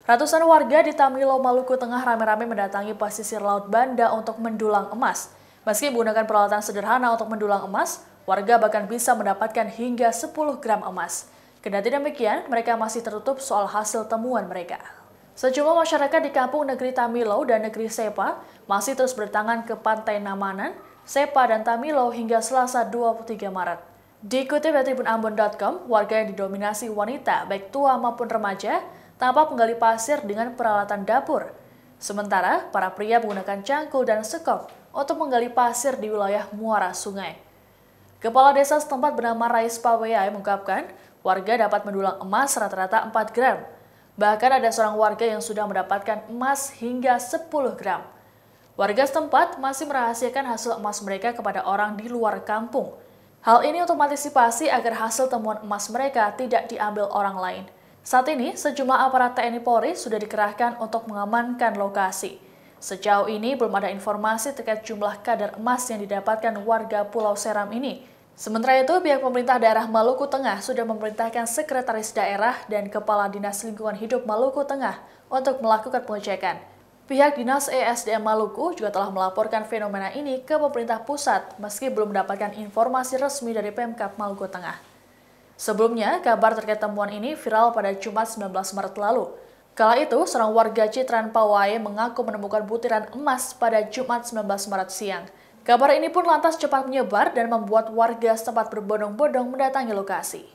Ratusan warga di Tamilo, Maluku Tengah rame-rame mendatangi pesisir Laut Banda untuk mendulang emas. Meski menggunakan peralatan sederhana untuk mendulang emas, warga bahkan bisa mendapatkan hingga 10 gram emas. Kendati demikian, mereka masih tertutup soal hasil temuan mereka. Sejumlah masyarakat di kampung negeri Tamilo dan negeri Sepa masih terus berdatangan ke pantai Namanan, Sepa, dan Tamilo hingga Selasa 23 Maret. Dikutip dari tribunambon.com, warga yang didominasi wanita, baik tua maupun remaja, tampak menggali pasir dengan peralatan dapur. Sementara, para pria menggunakan cangkul dan sekop untuk menggali pasir di wilayah muara sungai. Kepala desa setempat bernama Rais Paweyai mengungkapkan, warga dapat mendulang emas rata-rata 4 gram. Bahkan ada seorang warga yang sudah mendapatkan emas hingga 10 gram. Warga setempat masih merahasiakan hasil emas mereka kepada orang di luar kampung. Hal ini untuk mengantisipasi agar hasil temuan emas mereka tidak diambil orang lain. Saat ini, sejumlah aparat TNI Polri sudah dikerahkan untuk mengamankan lokasi. Sejauh ini, belum ada informasi terkait jumlah kadar emas yang didapatkan warga Pulau Seram ini. Sementara itu, pihak pemerintah daerah Maluku Tengah sudah memerintahkan Sekretaris Daerah dan Kepala Dinas Lingkungan Hidup Maluku Tengah untuk melakukan pengecekan. Pihak Dinas ESDM Maluku juga telah melaporkan fenomena ini ke pemerintah pusat meski belum mendapatkan informasi resmi dari Pemkab Maluku Tengah. Sebelumnya, kabar terkait temuan ini viral pada Jumat 19 Maret lalu. Kala itu, seorang warga Citran Pawai mengaku menemukan butiran emas pada Jumat 19 Maret siang. Kabar ini pun lantas cepat menyebar dan membuat warga setempat berbondong-bondong mendatangi lokasi.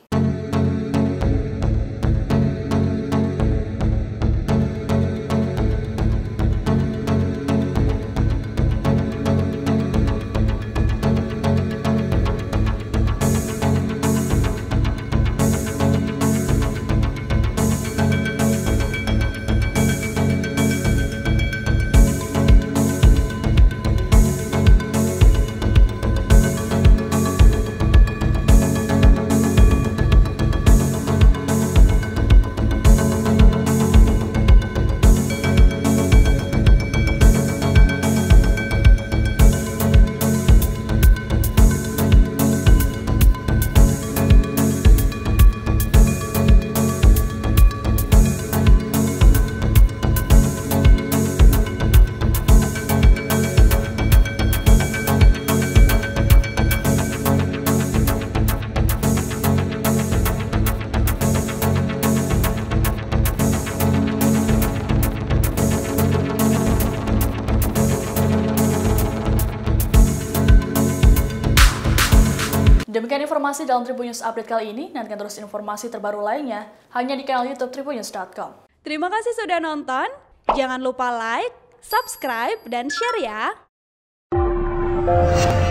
Demikian informasi dalam Tribun News Update kali ini. Nantikan terus informasi terbaru lainnya hanya di kanal YouTube tribunnews.com. Terima kasih sudah nonton. Jangan lupa like, subscribe, dan share ya.